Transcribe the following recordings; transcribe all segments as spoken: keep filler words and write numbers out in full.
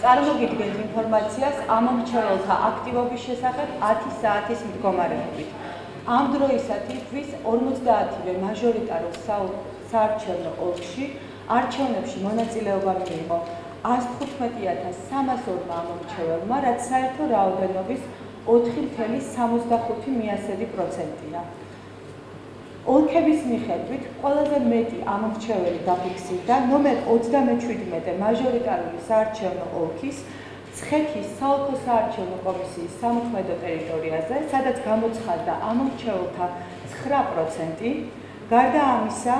წარმოგიდგენთ ინფორმაციას ამომრჩეველთა აქტივობის შესახებ ათი საათის მდგომარეობით. ამ დროისათვის ორმოცდაათივე მაჟორიტარულ საარჩევნო ოლქში არჩევნებში მონაწილეობა მიიღო ას თხუთმეტი ათას სამას ორმა ამომრჩეველმა, რაც საერთო რაოდენობის ოთხი წელი სამოცდახუთი მიასედი პროცენტია. ოლქების მიხედვით ყველაზე მეტი ამომრჩეველი დაფიქსირდა ნომერ ოცდამეჩვიდმეტე მაჟორიტარული საარჩევნო ოლქის ცხეთის საოლქო საარჩევნო კომისიის სამოქმედო ტერიტორიაზე, სადაც გამოცხადდა ამომრჩეველთა ცხრა პროცენტი. გარდა ამისა,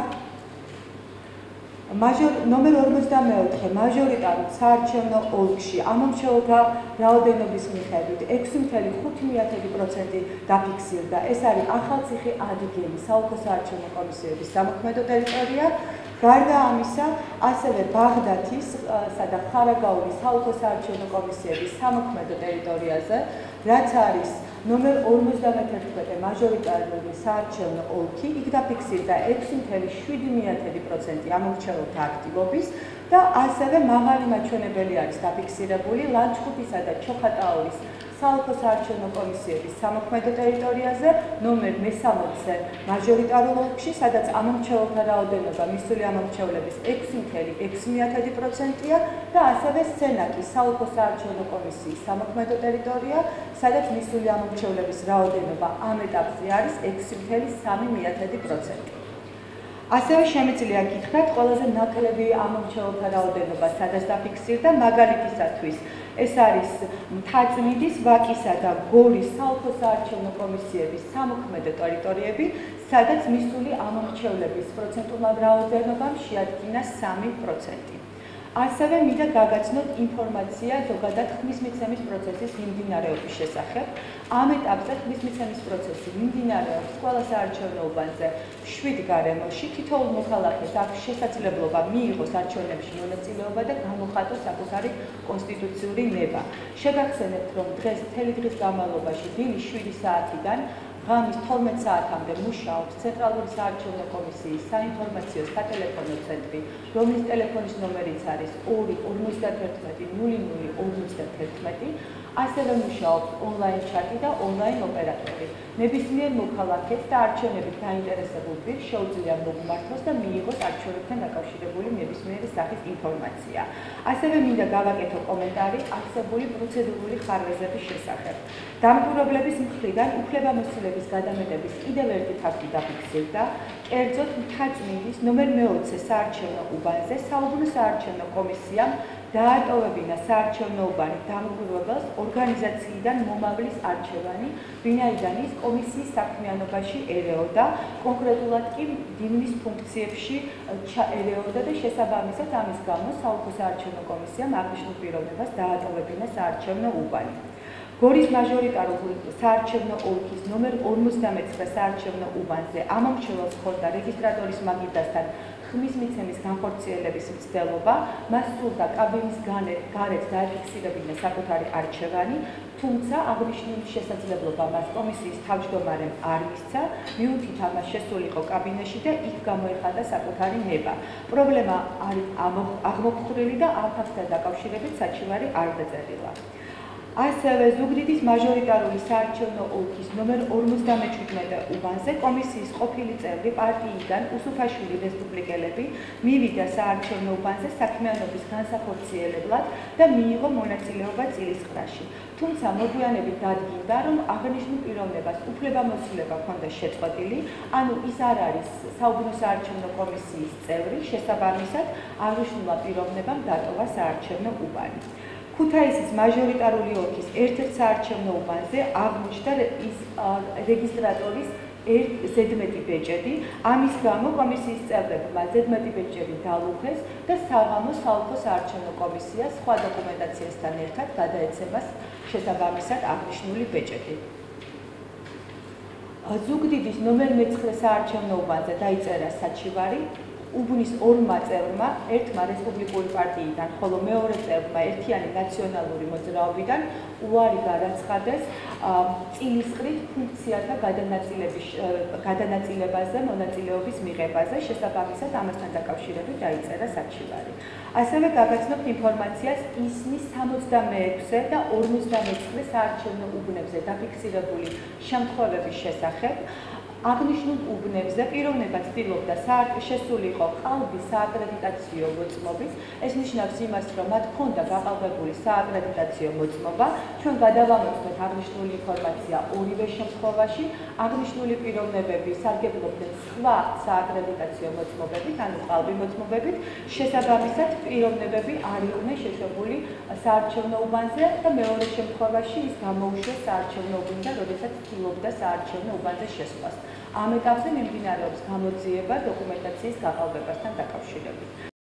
ნომერ ორმოცდამეოთხე მაჟორიტარულ საარჩევნო ოლქში ამომრჩეველთა რაოდენობის მიხედვით ექვსი წელი ხუთი მიათედი პროცენტი დაფიქსირდა. ეს არის ახალციხე ადგილი საოლქო საარჩევნო კომისიების სამოქმედო ტერიტორია. გარდა ამისა, ასევე ბაღდათისა და ხარაგაულის საოლქო საარჩევნო კომისიების სამოქმედო ტერიტორიაზე, რაც არის ნომერ ორმოცდამეთერთმეტე მაჟორიტარული საარჩევნო ოლქი, იქ დაფიქსირდა ექვსი წელი შვიდი მიათედი პროცენტი ამომრჩეველთა აქტივობის და ასევე მაღალი მაჩვენებელი არის დაფიქსირებული ლანჩხუთისა და ჩოხატაურის საოლქო საარჩევნო კომისიების სამოქმედო ტერიტორიაზე, ნომერ მესამეოცე მაჟორიტარულ ოლქში, სადაც ამომრჩეველთა რაოდენობა მისული ამომრჩევლების ექვსი წელი ექვსი მიათედი პროცენტია და ასევე სენაკის საოლქო საარჩევნო კომისიის სამოქმედო ტერიტორია, სადაც მისული ამომრჩევლების რაოდენობა ამ ეტაპზე არის ექვსი წელი სამი მიათედი პროცენტი. ასევე შემიძლია გითხრათ ყველაზე ნაკლები ამომრჩეველთა რაოდენობა, სადაც დაფიქსირდა მაგალითისათვის ეს არის მთაწმინდის, ვაკისა და გორის საოლქო საარჩევნო კომისიების სამოქმედო ტერიტორიები, სადაც მისული ამომრჩევლების პროცენტულმა რაოდენობამ შეადგინა სამი პროცენტი. ასევე მინდა გაგაცნოთ ინფორმაცია ზოგადად ხმისმიცემის პროცესის მიმდინარეობის შესახებ. ამ ეტაპზე ხმისმიცემის პროცესი მიმდინარეობს ყველა საარჩევნო უბანზე შვიდ გარემოში. თითოეულ მოქალაქეს აქვს შესაძლებლობა მიიღოს არჩევნებში მონაწილეობა და გამოხატოს საკუთარი კონსტიტუციური ნება. შეგახსენებთ, რომ დღეს მთელი დღის განმავლობაში დილის შვიდი საათიდან ღამის თორმეტ საათამდე მუშაობს ცენტრალური საარჩევნო კომისიის საინფორმაციო სატელეფონო ცენტრი, რომლის ტელეფონის ნომერიც არის ორი ორმოცდათერთმეტი ნული ნული ორმოცდათერთმეტი. ასევე მუშაობს ონლაინ ჩატი და ონლაინ ოპერატორი. ნებისმიერ მოქალაქეს და არჩევნებით დაინტერესებულ პირს შეუძლია მოგმართოს და მიიღოს არჩევნებთან დაკავშირებული ნებისმიერი სახის ინფორმაცია. ასევე მინდა გავაკეთო კომენტარი არსებული პროცედურული ხარვეზების შესახებ. დამკვირვებლების მხრიდან უფლებამოსილების გადამეტების კიდევ ერთი ფაქტი დაფიქსირდა. კერძოდ, მთაწმინდის ნომერ მეოცე საარჩევნო უბანზე საუბნო საარჩევნო კომისიამ დაატოვებინა საარჩევნო უბანი დამკვირვებელს ორგანიზაციიდან მომავლის არჩევანი, ვინაიდან ის კომისიის საქმიანობაში ერეოდა, კონკრეტულად კი მდივნის ფუნქციებში ერეოდა და შესაბამისად ამის გამო საოლქო საარჩევნო კომისიამ აღნიშნულ პიროვნებას დაატოვებინა საარჩევნო უბანი. გორის მაჟორიტარულ საარჩევნო ოლქის ნომერ ორმოცდამეცხრე საარჩევნო უბანზე ამომრჩეველს ჰქონდა რეგისტრატორის მაგიდასთან ხმისმიცემის განხორციელების მცდელობა, მას სურდა კაბინის გარეთ დააფიქსირებინა საკუთარი არჩევანი, თუმცა აღნიშნული შესაძლებლობა მას კომისიის თავმჯდომარემ არ მისცა, მიუხედავად ამას შესულიყო კაბინეტში და იქ გამოეხადა საკუთარი ნება. პრობლემა არის აღმოფხვრილი და ამ ფაქტთან დაკავშირებით საჩივარი არ დაწერილა. ასევე ზუგდიდის მაჟორიტარული საარჩევნო ოლქის ნომერ ორმოცდამეჩვიდმეტე უბანზე კომისიის ყოფილი წევრი პარტიიდან უსუფაშვილი რესპუბლიკელები მივიდა საარჩევნო უბანზე საქმიანობის განსახორციელებლად და მიიღო მონაწილეობა წილისყრაში. თუმცა მოგვიანებით დადგინდა, რომ აღნიშნულ პიროვნებას უფლებამოსილება ჰქონდა შეწყვეტილი, ანუ ის არ არის საუბნო საარჩევნო კომისიის წევრი, შესაბამისად აღნიშნულმა პიროვნებამ დატოვა საარჩევნო უბანი. ქუთაისის მაჟორიტარული ოლქის ერთ-ერთ საარჩევნო უბანზე აღმოჩნდა ის რეგისტრატორის ზედმეტი ბეჭედი, ამის გამო კომისიის წევრებმა ზედმეტი ბეჭედი დაუხეს და საღამოს საოლქო საარჩევნო კომისიას სხვა დოკუმენტაციასთან ერთად გადაეცემას შესაბამისად აღნიშნული ბეჭედი. ზუგდიდის ნომერ მეცხრე საარჩევნო უბანზე დაიწერა საჩივარი უბნის ორმა წევრმა, ერთმა რესპუბლიკური პარტიიდან, ხოლო მეორე წევრმა ერთიანი ნაციონალური მოძრაობიდან უარი განაცხადეს წილისყრით ფუნქციათა გადანაწილებაზე, მონაწილეობის მიღებაზე, შესაბამისად ამასთან დაკავშირებით დაიწერა საჩივარი. ასევე გაგაცნობთ ინფორმაციას ისმის სამოცდაათი ორმოცდამეექვსე და ორმოცდამეცხრე საარჩევნო უბნებზე დაფიქსირებული შემთხვევების შესახებ აღნიშნულ უბნებზე პიროვნება ცდილობდა შესულიყო ყალბი სააკრედიტაციო მოწმობის. ეს ნიშნავს იმას, რომ მათ ჰქონდა გაყალბებული სააკრედიტაციო მოწმობა. ჩვენ გადავამოწმოთ აღნიშნული ინფორმაცია ორივე შემთხვევაში. აღნიშნული პიროვნებები სარგებლობდნენ სხვა სააკრედიტაციო მოწმობებით, ანუ ყალბი მოწმობებით. შესაბამისად, პიროვნებები არ იყვნენ შეშვებული საარჩევნო უბანზე და მეორე შემთხვევაში ის გამოუშვეს საარჩევნო უბნიდან, როდესაც ცდილობდა საარჩევნო უბანზე შესვლას. ამ ეტაპზე მიმდინარეობს გამოძიება დოკუმენტაციის გაყალბებასთან დაკავშირებით.